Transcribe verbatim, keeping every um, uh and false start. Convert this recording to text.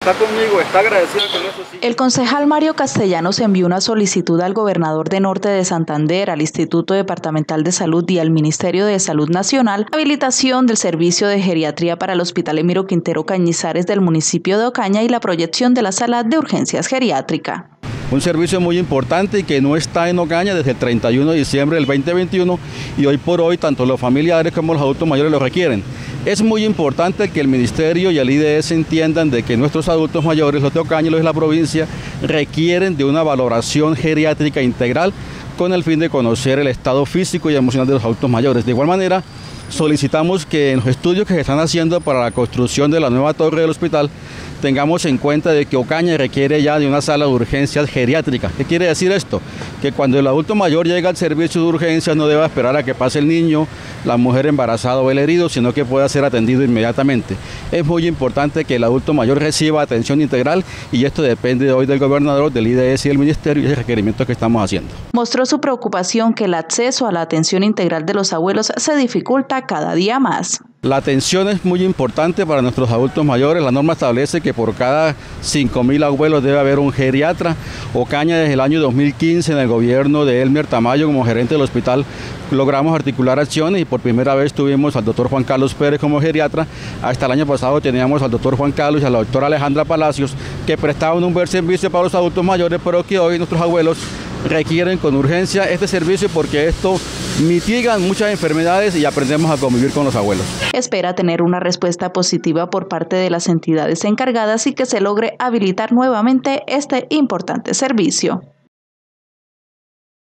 Está conmigo, está agradecida con eso, sí. El concejal Mario Castellanos envió una solicitud al gobernador de Norte de Santander, al Instituto Departamental de Salud y al Ministerio de Salud Nacional, habilitación del servicio de geriatría para el Hospital Emiro Quintero Cañizares del municipio de Ocaña y la proyección de la sala de urgencias geriátrica. Un servicio muy importante y que no está en Ocaña desde el treinta y uno de diciembre del veinte veintiuno y hoy por hoy tanto los familiares como los adultos mayores lo requieren. Es muy importante que el Ministerio y el I D S entiendan de que nuestros adultos mayores, los de Ocaña y los de la provincia, requieren de una valoración geriátrica integral con el fin de conocer el estado físico y emocional de los adultos mayores. De igual manera, solicitamos que en los estudios que se están haciendo para la construcción de la nueva torre del hospital tengamos en cuenta de que Ocaña requiere ya de una sala de urgencias geriátrica. ¿Qué quiere decir esto? Que cuando el adulto mayor llega al servicio de urgencias no deba esperar a que pase el niño, la mujer embarazada o el herido, sino que pueda ser atendido inmediatamente. Es muy importante que el adulto mayor reciba atención integral y esto depende hoy del gobernador, del I D S y del ministerio y el requerimiento que estamos haciendo. Mostró su preocupación que el acceso a la atención integral de los abuelos se dificulta cada día más. La atención es muy importante para nuestros adultos mayores. La norma establece que por cada cinco mil abuelos debe haber un geriatra. Ocaña desde el año dos mil quince en el gobierno de Elmer Tamayo como gerente del hospital logramos articular acciones y por primera vez tuvimos al doctor Juan Carlos Pérez como geriatra. Hasta el año pasado teníamos al doctor Juan Carlos y a la doctora Alejandra Palacios que prestaban un buen servicio para los adultos mayores, pero que hoy nuestros abuelos requieren con urgencia este servicio porque esto mitiga muchas enfermedades y aprendemos a convivir con los abuelos. Espera tener una respuesta positiva por parte de las entidades encargadas y que se logre habilitar nuevamente este importante servicio.